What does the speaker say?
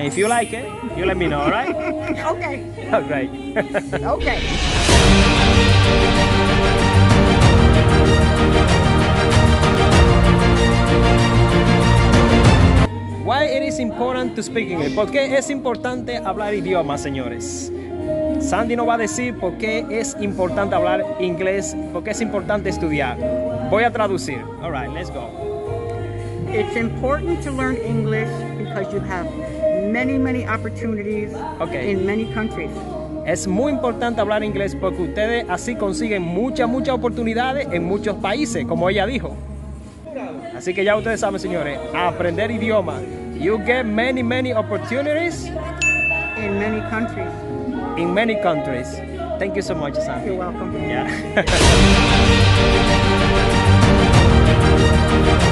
And if you like it, you let me know, all right? Okay. Oh, great. Okay. Why it is important to speak English? ¿Por qué es importante hablar idiomas, señores? Sandy nos va a decir por qué es importante hablar inglés, por qué es importante estudiar. Voy a traducir. All right, let's go. It's important to learn English because you have many opportunities in many countries. Es muy importante hablar inglés porque ustedes así consiguen muchas oportunidades en muchos países, como ella dijo. Así que ya ustedes saben, señores, aprender idiomas. You get many opportunities in many countries. In many countries. Thank you so much, Sandy. You're welcome. Yeah.